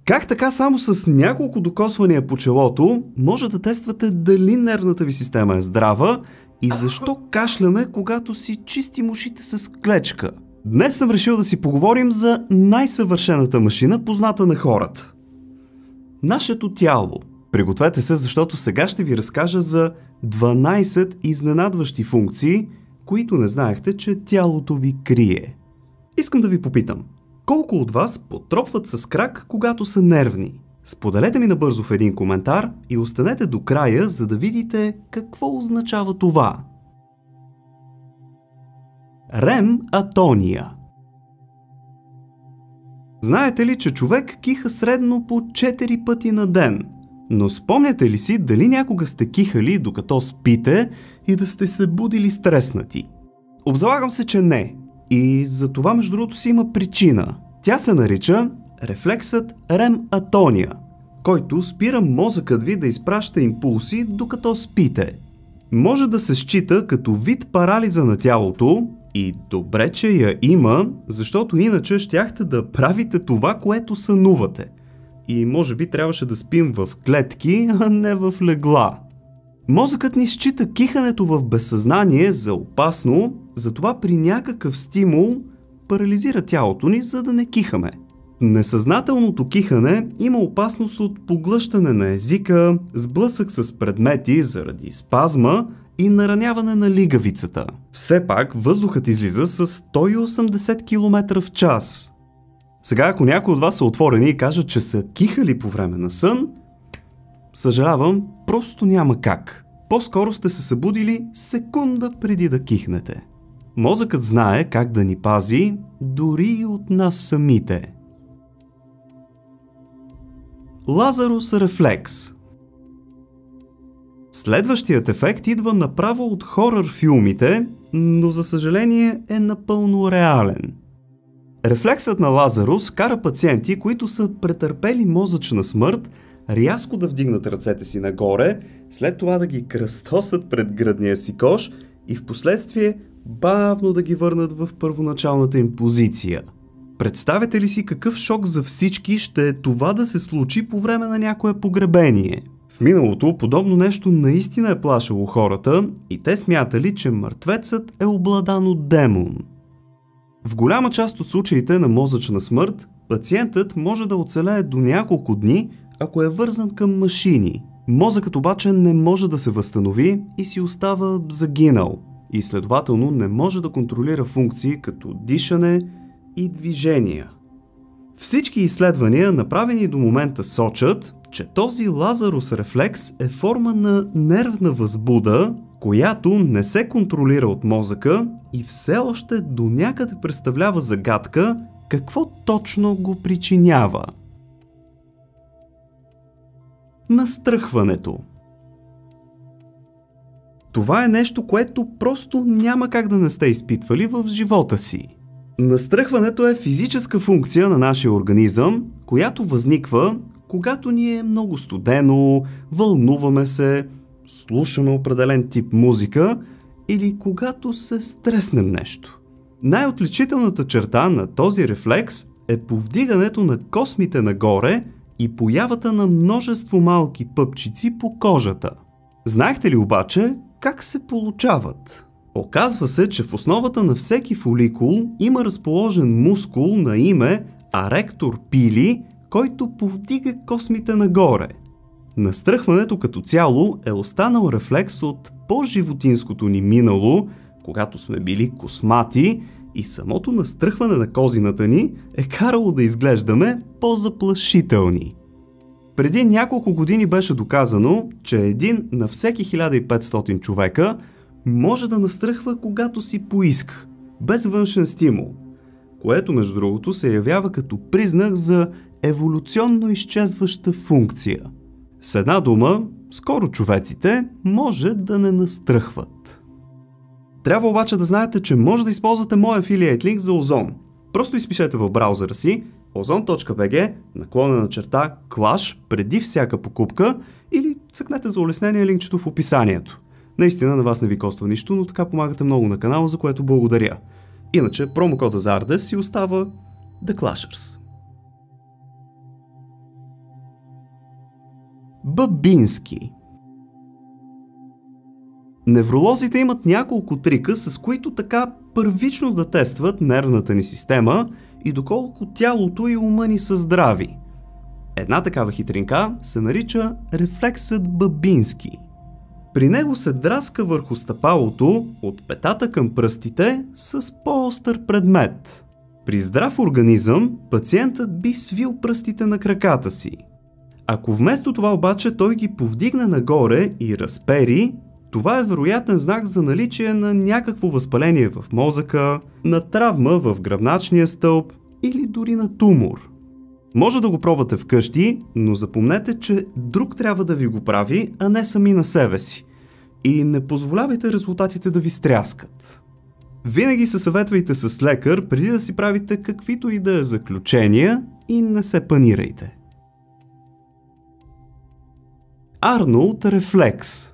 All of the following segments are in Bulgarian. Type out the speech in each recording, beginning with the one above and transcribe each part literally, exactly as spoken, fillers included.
Как така само с няколко докосвания по челото може да тествате дали нервната ви система е здрава и защо кашляме, когато си чистим ушите с клечка? Днес съм решил да си поговорим за най-съвършената машина, позната на хората. Нашето тяло. Пригответе се, защото сега ще ви разкажа за дванайсет изненадващи функции, които не знаехте, че тялото ви крие. Искам да ви попитам. Колко от вас потропват с крак, когато са нервни? Споделете ми набързо в един коментар и останете до края, за да видите какво означава това. рем атония. Знаете ли, че човек киха средно по четири пъти на ден? Но спомняте ли си дали някога сте кихали докато спите и да сте се будили стреснати? Обзалагам се, че не. И за това между другото си има причина. Тя се нарича рефлексът рем атония, който спира мозъкът ви да изпраща импулси докато спите. Може да се счита като вид парализа на тялото и добре, че я има, защото иначе щяхте да правите това, което сънувате. И може би трябваше да спим в клетки, а не в легла. Мозъкът ни счита кихането в безсъзнание за опасно, затова при някакъв стимул парализира тялото ни, за да не кихаме. Несъзнателното кихане има опасност от поглъщане на езика, сблъсък с предмети заради спазма и нараняване на лигавицата. Все пак въздухът излиза с сто и осемдесет километра в час. Сега, ако някой от вас са отворени и кажат, че са кихали по време на сън, съжалявам, просто няма как. По-скоро сте се събудили секунда преди да кихнете. Мозъкът знае как да ни пази дори и от нас самите. Лазарус рефлекс. Следващият ефект идва направо от хорър филмите, но за съжаление е напълно реален. Рефлексът на Лазарус кара пациенти, които са претърпели мозъчна смърт, рязко да вдигнат ръцете си нагоре, след това да ги кръстосат пред гръдния си кош и в последствие бавно да ги върнат в първоначалната им позиция. Представете ли си какъв шок за всички ще е това да се случи по време на някое погребение? В миналото подобно нещо наистина е плашило хората и те смятали, че мъртвецът е обладан от демон. В голяма част от случаите на мозъчна смърт, пациентът може да оцелее до няколко дни, ако е вързан към машини. Мозъкът обаче не може да се възстанови и си остава загинал и следователно не може да контролира функции като дишане и движения. Всички изследвания, направени до момента, сочат, че този Лазарус рефлекс е форма на нервна възбуда, която не се контролира от мозъка и все още до някъде представлява загадка какво точно го причинява. Настръхването. Това е нещо, което просто няма как да не сте изпитвали в живота си. Настръхването е физическа функция на нашия организъм, която възниква, когато ни е много студено, вълнуваме се, слушаме определен тип музика или когато се стреснем нещо. Най-отличителната черта на този рефлекс е повдигането на космите нагоре и появата на множество малки пъпчици по кожата. Знаехте ли обаче как се получават? Оказва се, че в основата на всеки фоликул има разположен мускул на име аректор пили, който повдига космите нагоре. Настръхването като цяло е останал рефлекс от по-животинското ни минало, когато сме били космати и самото настръхване на козината ни е карало да изглеждаме по-заплашителни. Преди няколко години беше доказано, че един на всеки хиляда и петстотин човека може да настръхва когато си поиска, без външен стимул, което между другото се явява като признак за еволюционно изчезваща функция. С една дума, скоро човеците може да не настръхват. Трябва обаче да знаете, че може да използвате моя афилиейт линк за Озон. Просто изпишете в браузъра си озон точка би джи наклонена черта клаш преди всяка покупка или цъкнете за улеснение линкчето в описанието. Наистина на вас не ви коства нищо, но така помагате много на канала, за което благодаря. Иначе промокода за Ардес си остава The Clashers. Бабински. Невролозите имат няколко трика, с които така първично да тестват нервната ни система и доколко тялото и ума ни са здрави. Една такава хитринка се нарича рефлексът Бабински. При него се драска върху стъпалото от петата към пръстите с по-остър предмет. При здрав организъм пациентът би свил пръстите на краката си. Ако вместо това обаче той ги повдигне нагоре и разпери, това е вероятен знак за наличие на някакво възпаление в мозъка, на травма в гръбначния стълб или дори на тумор. Може да го пробвате вкъщи, но запомнете, че друг трябва да ви го прави, а не сами на себе си. И не позволявайте резултатите да ви стряскат. Винаги се съветвайте с лекар преди да си правите каквито и да е заключения и не се панирайте. Арнолд рефлекс.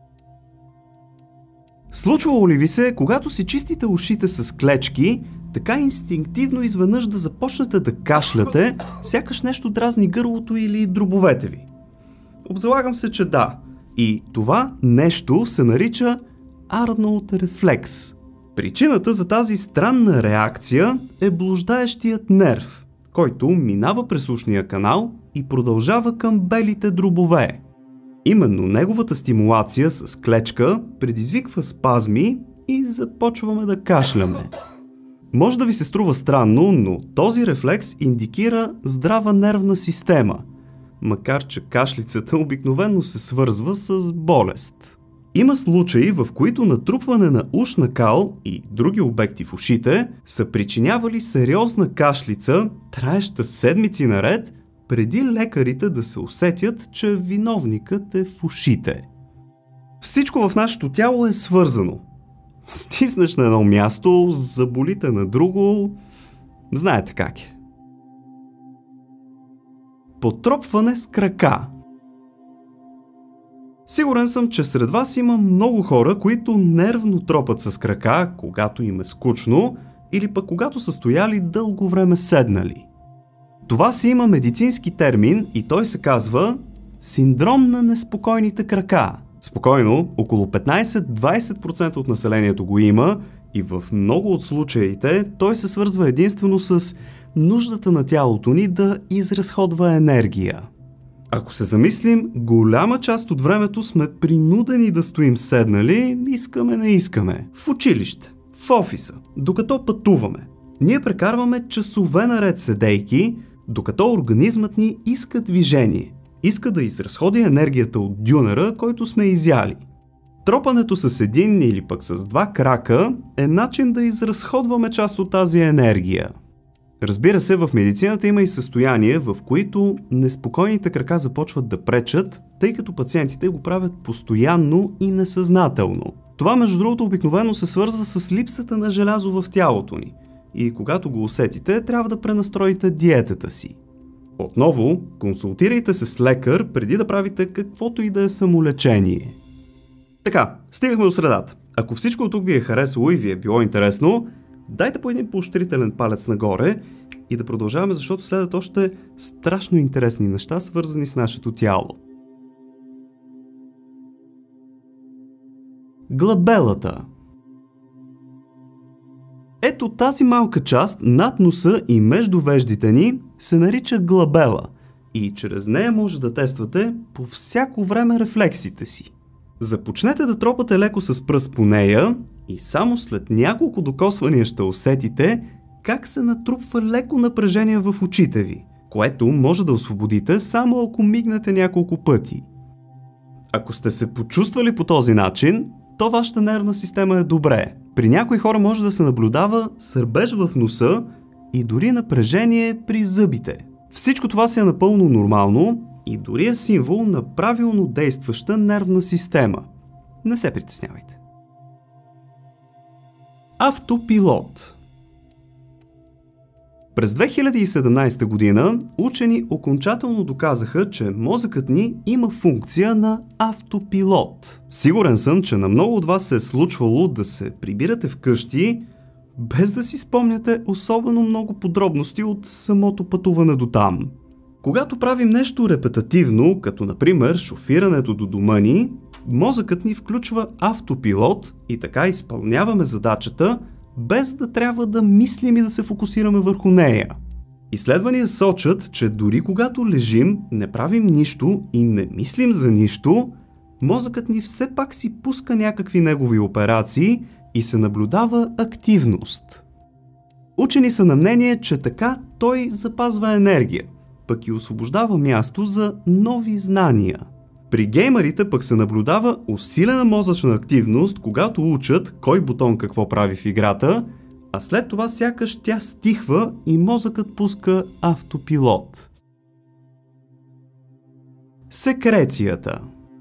Случвало ли ви се, когато си чистите ушите с клечки, така инстинктивно изведнъж да започнете да кашляте, сякаш нещо дразни гърлото или дробовете ви? Обзалагам се, че да. И това нещо се нарича Арнолд рефлекс. Причината за тази странна реакция е блуждаещият нерв, който минава през ушния канал и продължава към белите дробове. Именно неговата стимулация с клечка предизвиква спазми и започваме да кашляме. Може да ви се струва странно, но този рефлекс индикира здрава нервна система, макар че кашлицата обикновено се свързва с болест. Има случаи, в които натрупване на ушна кал и други обекти в ушите са причинявали сериозна кашлица, траеща седмици наред, преди лекарите да се усетят, че виновникът е в ушите. Всичко в нашето тяло е свързано. Стиснеш на едно място, заболите на друго, знаете как е. Потропване с крака. Сигурен съм, че сред вас има много хора, които нервно тропат с крака, когато им е скучно или пък когато са стояли дълго време седнали. Това си има медицински термин и той се казва синдром на неспокойните крака. Спокойно, около петнайсет до двайсет процента от населението го има и в много от случаите той се свързва единствено с нуждата на тялото ни да изразходва енергия. Ако се замислим, голяма част от времето сме принудени да стоим седнали, искаме не искаме. В училище, в офиса, докато пътуваме. Ние прекарваме часове наред седейки, докато организмът ни иска движение. Иска да изразходи енергията от дюнера, който сме изяли. Тропането с един или пък с два крака е начин да изразходваме част от тази енергия. Разбира се, в медицината има и състояния, в които неспокойните крака започват да пречат, тъй като пациентите го правят постоянно и несъзнателно. Това, между другото, обикновено се свързва с липсата на желязо в тялото ни. И когато го усетите, трябва да пренастроите диетата си. Отново, консултирайте се с лекар преди да правите каквото и да е самолечение. Така, стигахме до средата. Ако всичко от тук ви е харесало и ви е било интересно, дайте по един поощрителен палец нагоре и да продължаваме, защото следват още страшно интересни неща, свързани с нашето тяло. Глабелата. Ето тази малка част над носа и между веждите ни се нарича глабела и чрез нея може да тествате по всяко време рефлексите си. Започнете да тропате леко с пръст по нея и само след няколко докосвания ще усетите как се натрупва леко напрежение в очите ви, което може да освободите само ако мигнете няколко пъти. Ако сте се почувствали по този начин, то вашата нервна система е добре. При някои хора може да се наблюдава сърбеж в носа и дори напрежение при зъбите. Всичко това си е напълно нормално и дори е символ на правилно действаща нервна система. Не се притеснявайте. Автопилот. През две хиляди и седемнайсета година учени окончателно доказаха, че мозъкът ни има функция на автопилот. Сигурен съм, че на много от вас се е случвало да се прибирате вкъщи, без да си спомняте особено много подробности от самото пътуване до там. Когато правим нещо репетативно, като например шофирането до дома ни, мозъкът ни включва автопилот и така изпълняваме задачата, без да трябва да мислим и да се фокусираме върху нея. Изследвания сочат, че дори когато лежим, не правим нищо и не мислим за нищо, мозъкът ни все пак си пуска някакви негови операции и се наблюдава активност. Учени са на мнение, че така той запазва енергия, пък и освобождава място за нови знания. При геймерите пък се наблюдава усилена мозъчна активност, когато учат кой бутон какво прави в играта, а след това сякаш тя стихва и мозъкът пуска автопилот. Секрецията.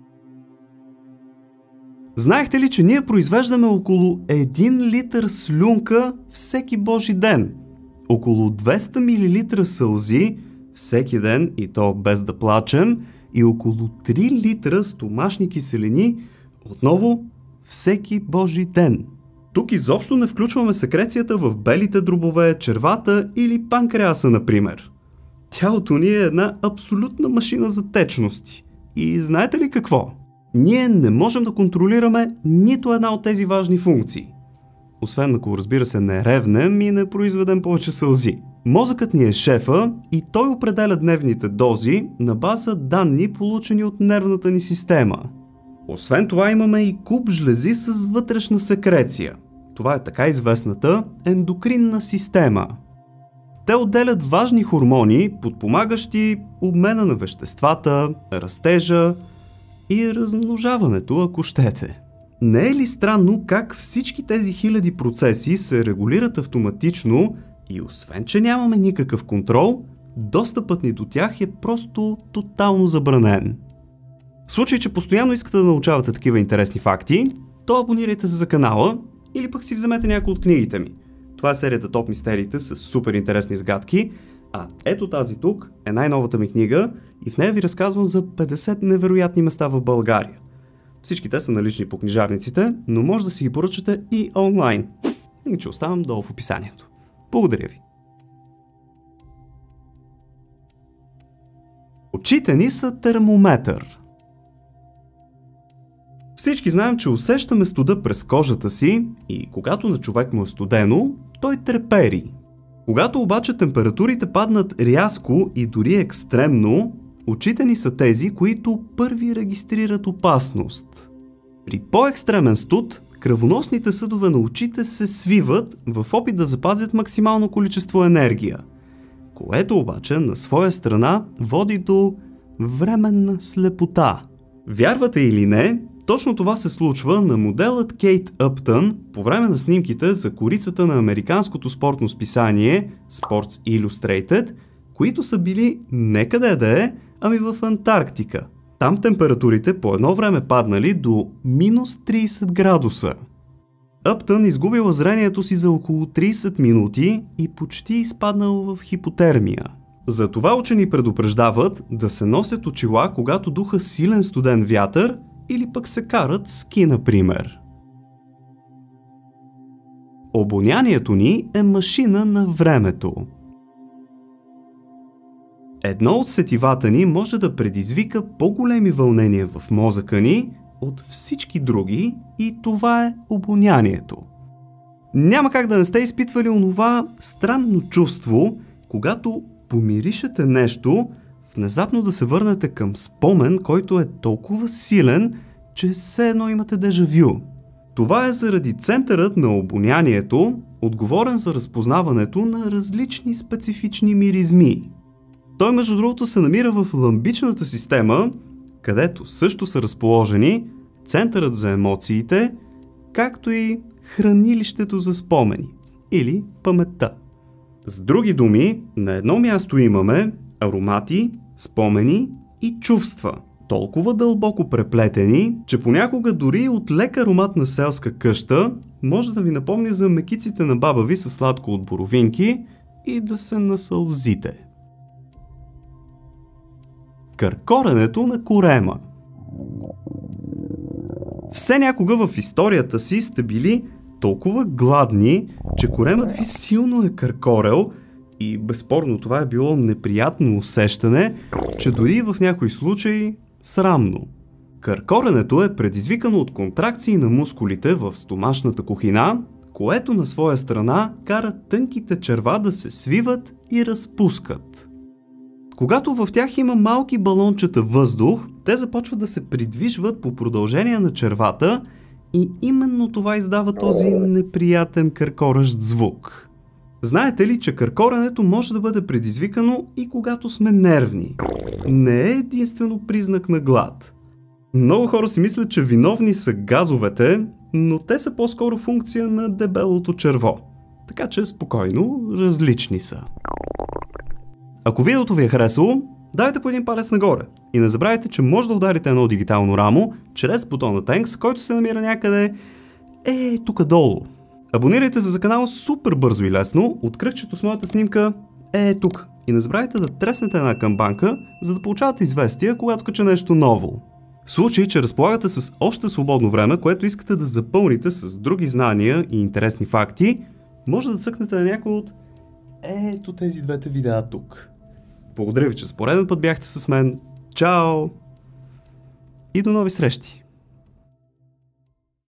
Знаехте ли, че ние произвеждаме около един литър слюнка всеки божи ден? Около двеста милилитра сълзи всеки ден, и то без да плачем, и около три литра стомашни киселини отново всеки божи ден. Тук изобщо не включваме секрецията в белите дробове, червата или панкреаса, например. Тялото ни е една абсолютна машина за течности. И знаете ли какво? Ние не можем да контролираме нито една от тези важни функции. Освен ако, разбира се, не ревнем и не произведем повече сълзи. Мозъкът ни е шефа и той определя дневните дози на база данни, получени от нервната ни система. Освен това имаме и куп жлези с вътрешна секреция. Това е така известната ендокринна система. Те отделят важни хормони, подпомагащи обмена на веществата, растежа и размножаването, ако щете. Не е ли странно как всички тези хиляди процеси се регулират автоматично и освен че нямаме никакъв контрол, достъпът ни до тях е просто тотално забранен? В случай, че постоянно искате да научавате такива интересни факти, то абонирайте се за канала или пък си вземете някои от книгите ми. Това е серията Топ Мистериите с супер интересни загадки, а ето тази тук е най-новата ми книга и в нея ви разказвам за петдесет невероятни места в България. Всички те са налични по книжарниците, но може да си ги поръчате и онлайн. Линк ще оставам долу в описанието. Благодаря ви! Очите ни са термометър. Всички знаем, че усещаме студа през кожата си и когато на човек му е студено, той трепери. Когато обаче температурите паднат рязко и дори екстремно, очите ни са тези, които първи регистрират опасност. При по-екстремен студ, кръвоносните съдове на очите се свиват в опит да запазят максимално количество енергия, което обаче на своя страна води до временна слепота. Вярвате или не, точно това се случва на моделът Кейт Ъптън по време на снимките за корицата на американското спортно списание Sports Illustrated, които са били не къде да е, ами в Антарктика. Там температурите по едно време паднали до минус трийсет градуса. Ъптън изгубила зрението си за около трийсет минути и почти изпаднал в хипотермия. Затова учени предупреждават да се носят очила, когато духа силен студен вятър или пък се карат ски, например. Обонянието ни е машина на времето. Едно от сетивата ни може да предизвика по-големи вълнения в мозъка ни от всички други и това е обонянието. Няма как да не сте изпитвали онова странно чувство, когато помиришете нещо, внезапно да се върнете към спомен, който е толкова силен, че все едно имате дежавю. Това е заради центърът на обонянието, отговорен за разпознаването на различни специфични миризми. Той, между другото, се намира в ламбичната система, където също са разположени центърът за емоциите, както и хранилището за спомени или паметта. С други думи, на едно място имаме аромати, спомени и чувства, толкова дълбоко преплетени, че понякога дори от лек аромат на селска къща може да ви напомни за мекиците на баба ви със сладко от боровинки и да се насълзите. Къркоренето на корема. Все някога в историята си сте били толкова гладни, че коремът ви силно е къркорел И безспорно това е било неприятно усещане, че дори в някои случаи срамно. Къркоренето е предизвикано от контракции на мускулите в стомашната кухина, което на своя страна кара тънките черва да се свиват и разпускат. Когато в тях има малки балончета въздух, те започват да се придвижват по продължение на червата и именно това издава този неприятен къркорещ звук. Знаете ли, че къркоренето може да бъде предизвикано и когато сме нервни? Не е единствено признак на глад. Много хора си мислят, че виновни са газовете, но те са по-скоро функция на дебелото черво. Така че спокойно, различни са. Ако видеото ви е харесало, дайте по един палец нагоре и не забравяйте, че може да ударите едно дигитално рамо чрез бутона Thanks, който се намира някъде е тук долу. Абонирайте се за канала супер бързо и лесно от кръгчето с моята снимка е тук. И не забравяйте да треснете една камбанка, за да получавате известия, когато кача нещо ново. В случай, че разполагате с още свободно време, което искате да запълните с други знания и интересни факти, може да цъкнете на някой от ето тези двете видеа тук. Благодаря ви, че за пореден път бяхте с мен. Чао! И до нови срещи!